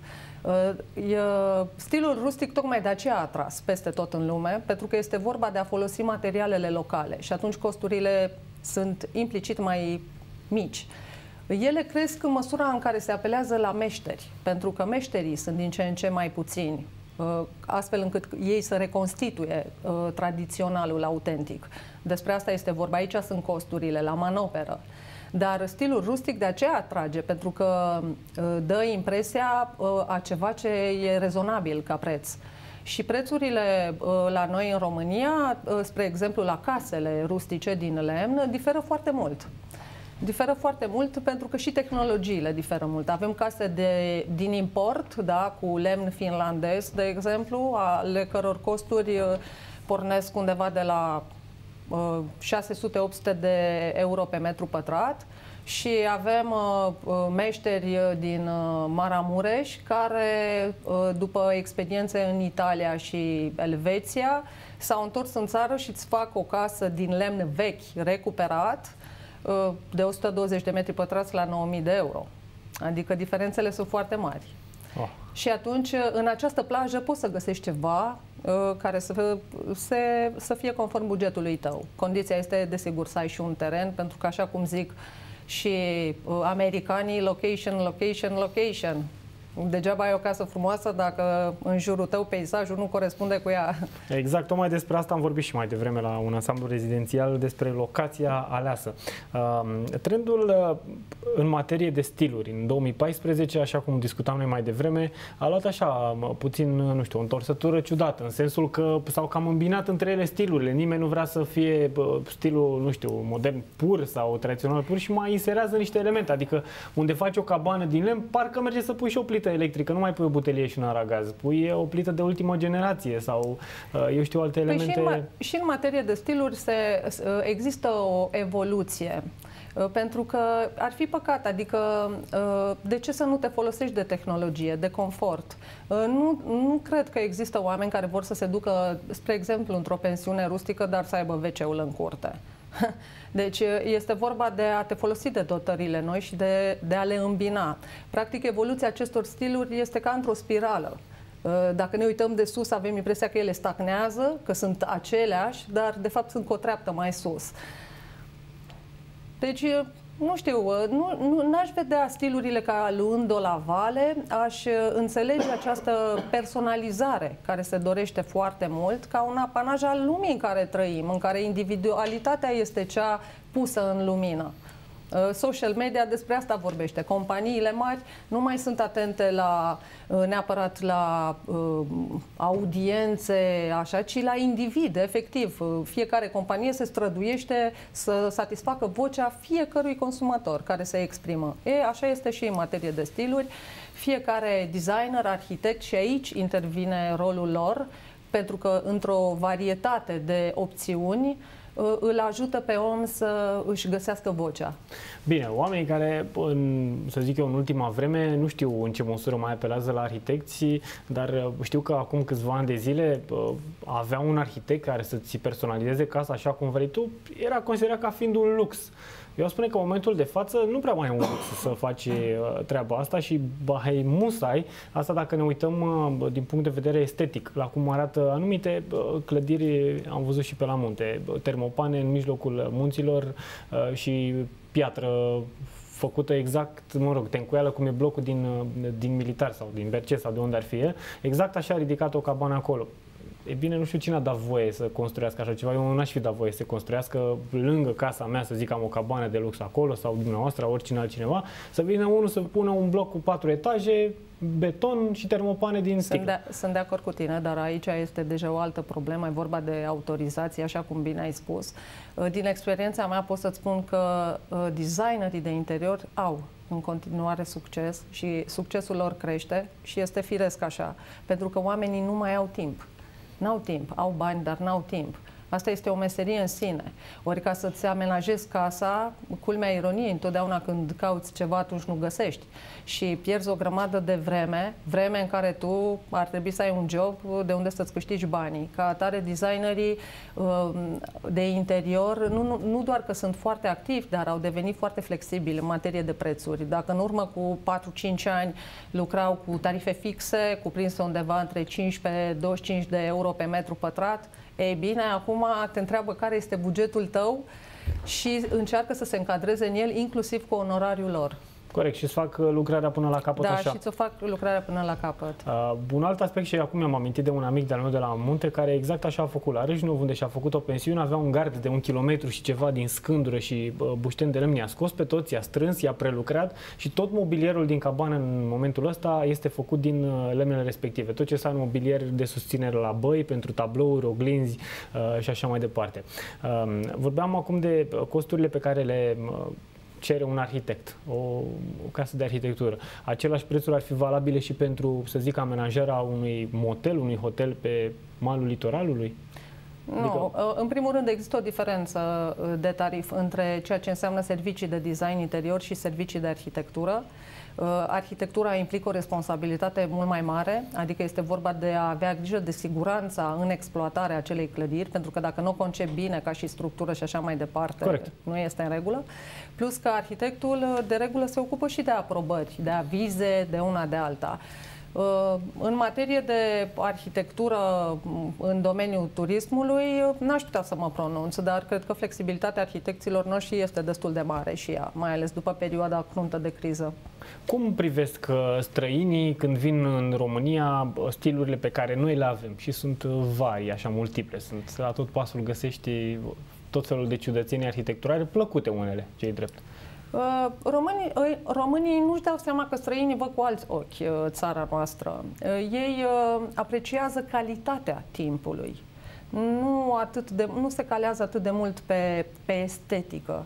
Stilul rustic tocmai de aceea a atras peste tot în lume, pentru că este vorba de a folosi materialele locale și atunci costurile sunt implicit mai mici. Ele cresc în măsura în care se apelează la meșteri, pentru că meșterii sunt din ce în ce mai puțini, astfel încât ei să reconstituie tradiționalul autentic. Despre asta este vorba. Aici sunt costurile, la manoperă. Dar stilul rustic de aceea atrage, pentru că dă impresia a ceva ce e rezonabil ca preț. Și prețurile la noi în România, spre exemplu la casele rustice din lemn, diferă foarte mult. Diferă foarte mult pentru că și tehnologiile diferă mult. Avem case de, din import, da, cu lemn finlandez, de exemplu, ale căror costuri pornesc undeva de la uh, șase sute opt sute de euro pe metru pătrat. Și avem uh, meșteri din uh, Maramureș care, uh, după experiențe în Italia și Elveția, s-au întors în țară și îți fac o casă din lemn vechi, recuperat, uh, de o sută douăzeci de metri pătrați la nouă mii de euro. Adică diferențele sunt foarte mari. Oh. Și atunci, în această plajă, poți să găsești ceva uh, care să, se, să fie conform bugetului tău. Condiția este, desigur, să ai și un teren, pentru că, așa cum zic, și uh, americanii, location, location, location. Degeaba ai o casă frumoasă dacă în jurul tău peisajul nu corespunde cu ea. Exact, tocmai despre asta am vorbit și mai devreme la un ansamblu rezidențial, despre locația aleasă. Uh, trendul uh, în materie de stiluri în două mii paisprezece, așa cum discutam noi mai devreme, a luat așa puțin, nu știu, o întorsătură ciudată, în sensul că s-au cam îmbinat între ele stilurile. Nimeni nu vrea să fie uh, stilul, nu știu, modern pur sau tradițional pur și mai inserează niște elemente. Adică unde faci o cabană din lemn, parcă merge să pui și o plită plită electrică, nu mai pui o butelie și un aragaz, pui o plită de ultimă generație sau, eu știu, alte elemente. Păi și, în, și în materie de stiluri se, există o evoluție. Pentru că ar fi păcat, adică de ce să nu te folosești de tehnologie, de confort? Nu, nu cred că există oameni care vor să se ducă, spre exemplu, într-o pensiune rustică, dar să aibă ve ce-ul în curte. Deci este vorba de a te folosi de dotările noi și de, de a le îmbina. Practic, evoluția acestor stiluri este ca într-o spirală. Dacă ne uităm de sus, avem impresia că ele stagnează, că sunt aceleași, dar de fapt sunt cu o treaptă mai sus. Deci, nu știu, nu, nu, n-aș vedea stilurile ca luând-o la vale, aș înțelege această personalizare care se dorește foarte mult ca un apanaj al lumii în care trăim, în care individualitatea este cea pusă în lumină. Social media despre asta vorbește. Companiile mari nu mai sunt atente la, neapărat la uh, audiențe, așa, ci la individ, efectiv. Fiecare companie se străduiește să satisfacă vocea fiecărui consumator care se exprimă. E, așa este și în materie de stiluri. Fiecare designer, arhitect, și aici intervine rolul lor, pentru că într-o varietate de opțiuni îl ajută pe om să își găsească vocea. Bine, oamenii care, în, să zic eu, în ultima vreme, nu știu în ce măsură mai apelează la arhitecți, dar știu că acum câțiva ani de zile avea un arhitect care să-ți personalizeze casa așa cum vrei tu, era considerat ca fiind un lux. Eu spune că în momentul de față nu prea mai e un lux să faci treaba asta și bahai musai, asta dacă ne uităm din punct de vedere estetic, la cum arată anumite clădiri, am văzut și pe la munte, termopane în mijlocul munților și piatră făcută exact, mă rog, tencuială cum e blocul din, din militar sau din Bercet sau de unde ar fi el, exact așa a ridicat o cabană acolo. E bine, nu știu cine a dat voie să construiască așa ceva. Eu n-aș fi dat voie să construiască lângă casa mea, să zic, am o cabană de lux acolo sau dumneavoastră, oricine altcineva, să vină unul să pună un bloc cu patru etaje, beton și termopane din sticlă. Sunt de, sunt de acord cu tine, dar aici este deja o altă problemă. E vorba de autorizație, așa cum bine ai spus. Din experiența mea pot să-ți spun că designerii de interior au în continuare succes și succesul lor crește și este firesc așa, pentru că oamenii nu mai au timp. N-au timp, au bani, dar n-au timp. Asta este o meserie în sine. Ori ca să-ți amenajezi casa, culmea ironiei, întotdeauna când cauți ceva, atunci nu găsești. Și pierzi o grămadă de vreme, vreme în care tu ar trebui să ai un job de unde să-ți câștigi banii. Ca atare, designerii de interior, nu, nu, nu doar că sunt foarte activi, dar au devenit foarte flexibili în materie de prețuri. Dacă în urmă cu patru-cinci ani lucrau cu tarife fixe, cuprinse undeva între cincisprezece douăzeci și cinci de euro pe metru pătrat, ei bine, acum te întreabă care este bugetul tău și încearcă să se încadreze în el, inclusiv cu onorariul lor. Corect, și îți fac lucrarea până la capăt da, așa. Da, și îți fac lucrarea până la capăt. Uh, un alt aspect, și acum mi-am amintit de un amic de-al meu de la munte, care exact așa a făcut la Râșnov, unde și-a făcut o pensiune, avea un gard de un kilometru și ceva din scândură și uh, bușten de lemn, i-a scos pe toți, i-a strâns, i-a prelucrat și tot mobilierul din cabană în momentul ăsta este făcut din uh, lemnele respective. Tot ce înseamnă mobilier de susținere la băi, pentru tablouri, oglinzi uh, și așa mai departe. Uh, vorbeam acum de costurile pe care le uh, cere un arhitect, o, o casă de arhitectură. Același prețuri ar fi valabile și pentru, să zic, amenajarea unui motel, unui hotel pe malul litoralului? Nu, adică... în primul rând există o diferență de tarif între ceea ce înseamnă servicii de design interior și servicii de arhitectură. Arhitectura implică o responsabilitate mult mai mare, adică este vorba de a avea grijă de siguranța în exploatarea acelei clădiri, pentru că dacă nu o concepi bine ca și structură și așa mai departe, corect, nu este în regulă. Plus că arhitectul de regulă se ocupă și de aprobări, de avize, de una de alta. În materie de arhitectură în domeniul turismului, n-aș putea să mă pronunț, dar cred că flexibilitatea arhitecților noștri este destul de mare și ea, mai ales după perioada cruntă de criză. Cum privesc străinii când vin în România stilurile pe care noi le avem și sunt vari, așa multiple, sunt la tot pasul găsești tot felul de ciudățenii arhitecturale, plăcute unele, ce-i drept. Românii, românii nu-și dau seama că străinii văd cu alți ochi țara noastră. Ei apreciază calitatea timpului. Nu, atât de, nu se calează atât de mult pe, pe estetică.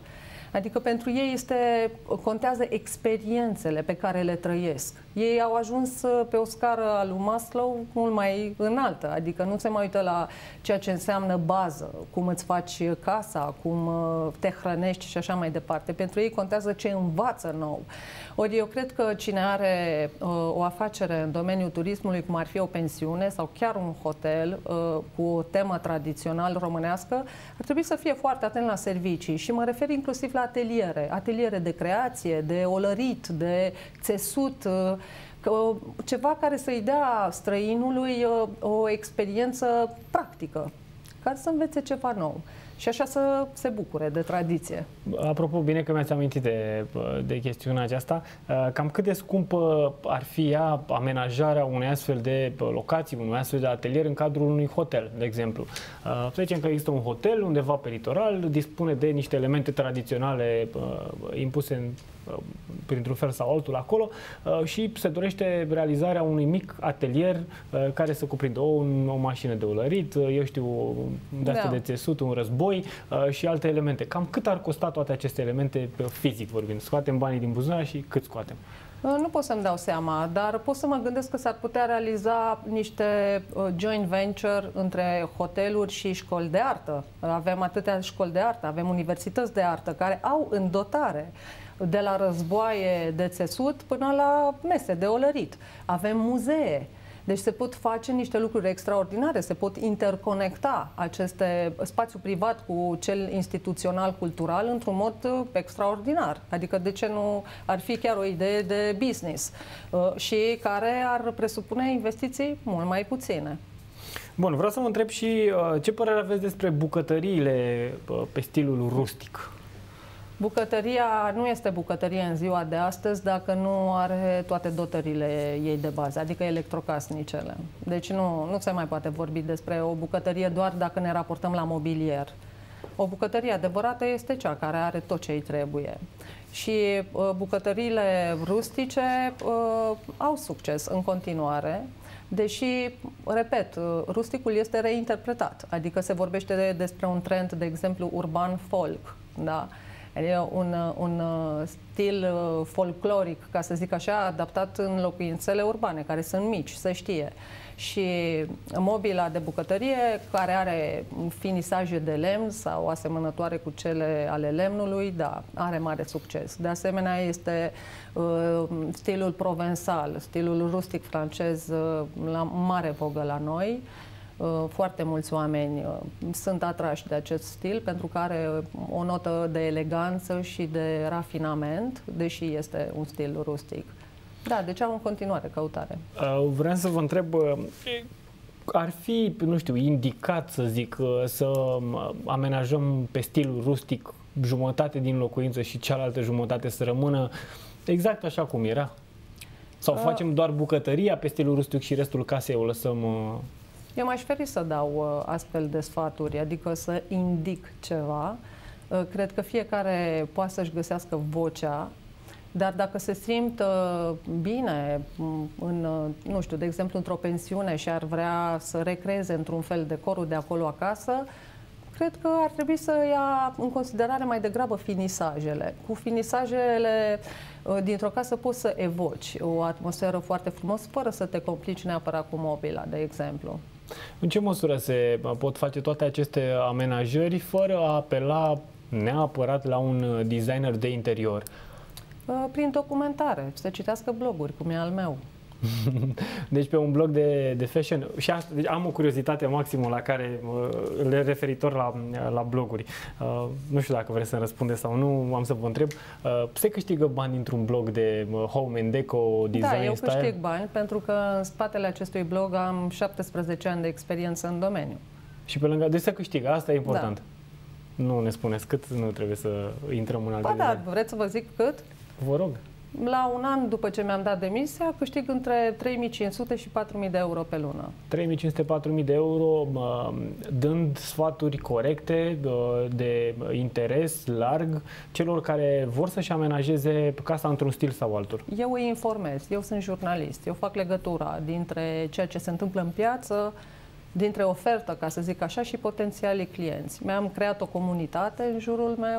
Adică pentru ei este, contează experiențele pe care le trăiesc. Ei au ajuns pe o scară a lui Maslow mult mai înaltă, adică nu se mai uită la ceea ce înseamnă bază, cum îți faci casa, cum te hrănești și așa mai departe. Pentru ei contează ce învață nou. Ori eu cred că cine are uh, o afacere în domeniul turismului, cum ar fi o pensiune sau chiar un hotel uh, cu o temă tradițional românească, ar trebui să fie foarte atent la servicii și mă refer inclusiv la ateliere, ateliere de creație, de olărit, de țesut, uh, că, ceva care să-i dea străinului uh, o experiență practică, care să învețe ceva nou. Și așa să se bucure de tradiție. Apropo, bine că mi-ați amintit de, de chestiunea aceasta. Cam cât de scumpă ar fi ea amenajarea unei astfel de locații, unui astfel de atelier în cadrul unui hotel, de exemplu? Să zicem că există un hotel undeva pe litoral, dispune de niște elemente tradiționale impuse în printr-un fel sau altul acolo și se dorește realizarea unui mic atelier care să cuprindă o, o mașină de olărit, eu știu, de astea da. de țesut, un război și alte elemente. Cam cât ar costa toate aceste elemente fizic vorbind? Scoatem banii din buzunar și cât scoatem? Nu pot să-mi dau seama, dar pot să mă gândesc că s-ar putea realiza niște joint venture între hoteluri și școli de artă. Avem atâtea școli de artă, avem universități de artă care au în dotare de la războaie de țesut până la mese de olărit. Avem muzee. Deci se pot face niște lucruri extraordinare, se pot interconecta aceste spațiu privat cu cel instituțional cultural într-un mod extraordinar. Adică de ce nu ar fi chiar o idee de business și care ar presupune investiții mult mai puține. Bun, vreau să vă întreb și ce părere aveți despre bucătăriile pe stilul rustic? Bucătăria nu este bucătărie în ziua de astăzi dacă nu are toate dotările ei de bază, adică electrocasnicele. Deci nu, nu se mai poate vorbi despre o bucătărie doar dacă ne raportăm la mobilier. O bucătărie adevărată este cea care are tot ce îi trebuie. Și uh, bucătăriile rustice uh, au succes în continuare, deși, repet, rusticul este reinterpretat. Adică se vorbește de, despre un trend, de exemplu, urban folk, da? Adică un, un stil folcloric, ca să zic așa, adaptat în locuințele urbane, care sunt mici, se știe. Și mobila de bucătărie, care are finisaje de lemn sau asemănătoare cu cele ale lemnului, da, are mare succes. De asemenea, este uh, stilul provençal, stilul rustic francez, uh, la mare vogă la noi. Foarte mulți oameni sunt atrași de acest stil pentru că are o notă de eleganță și de rafinament, deși este un stil rustic. Da, deci am în continuare căutare. Vreau să vă întreb, ar fi, nu știu, indicat, să zic, să amenajăm pe stilul rustic jumătate din locuință și cealaltă jumătate să rămână exact așa cum era? Sau facem doar bucătăria pe stilul rustic și restul casei o lăsăm... Eu m-aș feri să dau uh, astfel de sfaturi, adică să indic ceva. Uh, cred că fiecare poate să-și găsească vocea, dar dacă se simt uh, bine în, uh, nu știu, de exemplu, într-o pensiune și ar vrea să recreeze într-un fel decorul de acolo acasă, cred că ar trebui să ia în considerare mai degrabă finisajele. Cu finisajele uh, dintr-o casă poți să evoci o atmosferă foarte frumoasă, fără să te complici neapărat cu mobila, de exemplu. În ce măsură se pot face toate aceste amenajări fără a apela neapărat la un designer de interior? Prin documentare, să citească bloguri, cum e al meu. Deci pe un blog de, de fashion. Și asta, deci am o curiozitate maximă la care, le referitor la, la bloguri. Uh, nu știu dacă vreți să răspundeți sau nu, am să vă întreb. Uh, se câștigă bani dintr-un blog de home and deco, design, Da, eu style? câștig bani pentru că în spatele acestui blog am șaptesprezece ani de experiență în domeniu. Și pe lângă, deci se câștigă, asta e important. Da. Nu ne spuneți cât, nu trebuie să intrăm în alte Ba da, vreți să vă zic cât? Vă rog. La un an după ce mi-am dat demisia, câștig între trei mii cinci sute și patru mii de euro pe lună. trei mii cinci sute - patru mii de euro, dând sfaturi corecte, de interes larg, celor care vor să-și amenajeze casa într-un stil sau altul. Eu îi informez, eu sunt jurnalist, eu fac legătura dintre ceea ce se întâmplă în piață, dintre ofertă, ca să zic așa, și potențialii clienți. Mi-am creat o comunitate în jurul meu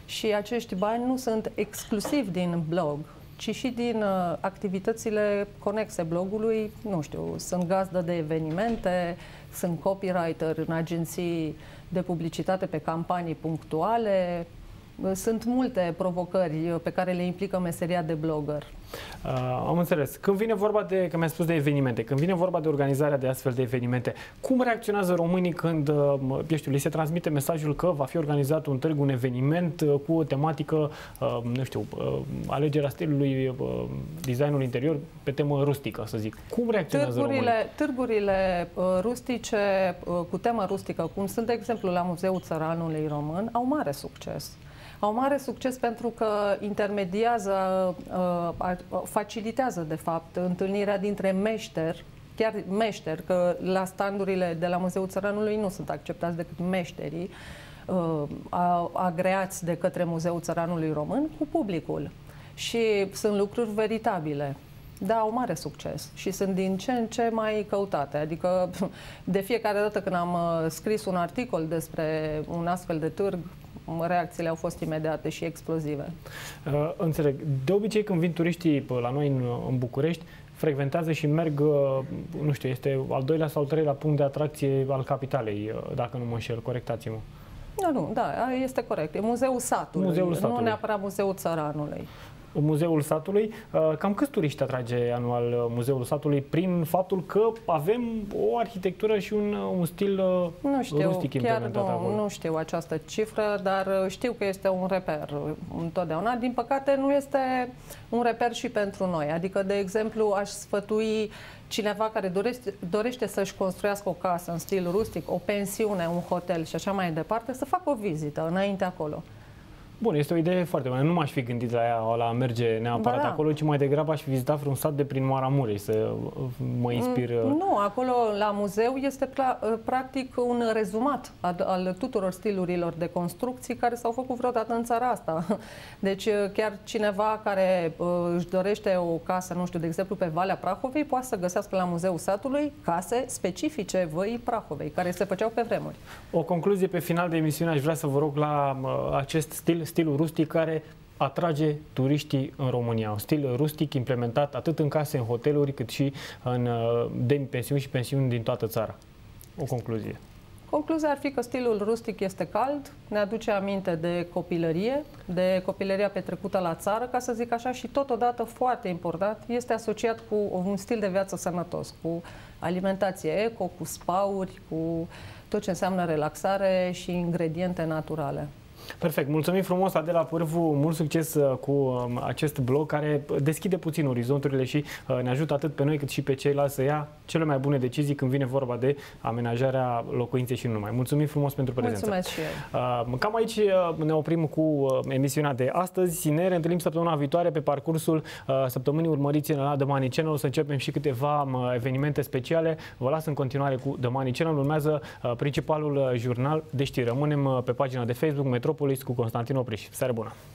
Și acești bani nu sunt exclusiv din blog, ci și din uh, activitățile conexe blogului. Nu știu, sunt gazdă de evenimente, sunt copywriter în agenții de publicitate pe campanii punctuale. Sunt multe provocări pe care le implică meseria de blogger. Uh, am înțeles. Când vine vorba de, că mi-ai spus de evenimente, când vine vorba de organizarea de astfel de evenimente, cum reacționează românii când, uh, eu știu, li se transmite mesajul că va fi organizat un târg, un eveniment uh, cu o tematică, uh, nu știu, uh, alegerea stilului, uh, designul interior pe temă rustică, să zic. Cum reacționează târgurile, românii? Târgurile uh, rustice uh, cu temă rustică, cum sunt, de exemplu, la Muzeul Țăranului Român, au mare succes. Au mare succes pentru că intermediază, facilitează, de fapt, întâlnirea dintre meșteri, chiar meșteri, că la standurile de la Muzeul Țăranului nu sunt acceptați decât meșterii agreați de către Muzeul Țăranului Român cu publicul. Și sunt lucruri veritabile. Da, au mare succes și sunt din ce în ce mai căutate. Adică, de fiecare dată când am scris un articol despre un astfel de târg, reacțiile au fost imediate și explozive. Uh, înțeleg. De obicei, când vin turiștii la noi în, în București, frecventează și merg, uh, nu știu, este al doilea sau al treilea punct de atracție al capitalei, uh, dacă nu mă înșel, corectați-mă. Nu, nu, da, este corect. E Muzeul Satului, Muzeul Satului. Nu neapărat Muzeul Țăranului. Muzeul Satului. Cam câți turiști atrage anual Muzeul Satului prin faptul că avem o arhitectură și un, un stil nu știu, rustic implementat nu, acolo? Nu știu această cifră, dar știu că este un reper întotdeauna. Din păcate nu este un reper și pentru noi. Adică, de exemplu, aș sfătui cineva care dorește, dorește să-și construiască o casă în stil rustic, o pensiune, un hotel și așa mai departe, să facă o vizită înainte acolo. Bun, este o idee foarte bună. Nu m-aș fi gândit la ea, la merge neapărat da. acolo, ci mai degrabă aș fi vizitat vreun sat de prin Maramureș să mă inspir. Nu, acolo la muzeu este practic un rezumat al tuturor stilurilor de construcții care s-au făcut vreodată în țara asta. Deci chiar cineva care își dorește o casă, nu știu, de exemplu pe Valea Prahovei, poate să găsească la Muzeul Satului case specifice Văii Prahovei, care se făceau pe vremuri. O concluzie pe final de emisiune aș vrea să vă rog la acest stil, stilul rustic care atrage turiștii în România. Un stil rustic implementat atât în case, în hoteluri, cât și în demi-pensiuni și pensiuni din toată țara. O concluzie. Concluzia ar fi că stilul rustic este cald, ne aduce aminte de copilărie, de copilăria petrecută la țară, ca să zic așa, și totodată, foarte important, este asociat cu un stil de viață sănătos, cu alimentație eco, cu spauri, cu tot ce înseamnă relaxare și ingrediente naturale. Perfect. Mulțumim frumos, Adela Pârvu, mult succes cu acest blog care deschide puțin orizonturile și ne ajută atât pe noi cât și pe ceilalți să ia cele mai bune decizii când vine vorba de amenajarea locuinței și nu numai. Mulțumim frumos pentru prezență. Mulțumesc și eu. Cam aici ne oprim cu emisiunea de astăzi. Ne reîntâlnim săptămâna viitoare pe parcursul săptămânii. Urmăriți la The Money Channel, o să începem și câteva evenimente speciale. Vă las în continuare cu The Money Channel. Urmează principalul jurnal de știri. Rămânem pe pagina de Facebook Metropolis cu Constantin Opriș. Seară bună!